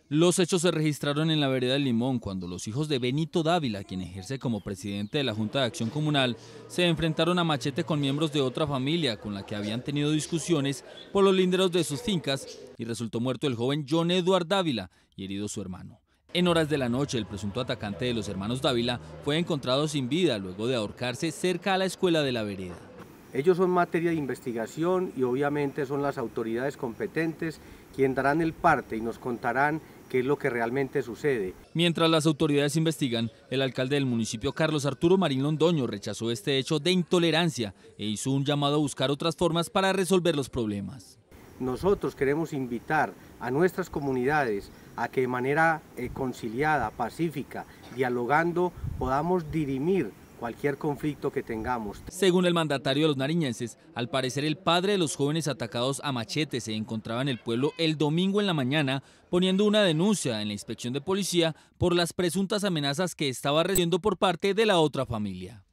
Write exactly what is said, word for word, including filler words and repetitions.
Los hechos se registraron en la vereda del Limón cuando los hijos de Benito Dávila, quien ejerce como presidente de la Junta de Acción Comunal, se enfrentaron a machete con miembros de otra familia con la que habían tenido discusiones por los linderos de sus fincas y resultó muerto el joven John Edward Dávila y herido su hermano. En horas de la noche, el presunto atacante de los hermanos Dávila fue encontrado sin vida luego de ahorcarse cerca a la escuela de la vereda. Ellos son materia de investigación y obviamente son las autoridades competentes quienes darán el parte y nos contarán qué es lo que realmente sucede. Mientras las autoridades investigan, el alcalde del municipio, Carlos Arturo Marín Londoño, rechazó este hecho de intolerancia e hizo un llamado a buscar otras formas para resolver los problemas. Nosotros queremos invitar a nuestras comunidades a que de manera eh, conciliada, pacífica, dialogando, podamos dirimir cualquier conflicto que tengamos. Según el mandatario de los nariñenses, al parecer el padre de los jóvenes atacados a machete se encontraba en el pueblo el domingo en la mañana poniendo una denuncia en la inspección de policía por las presuntas amenazas que estaba recibiendo por parte de la otra familia.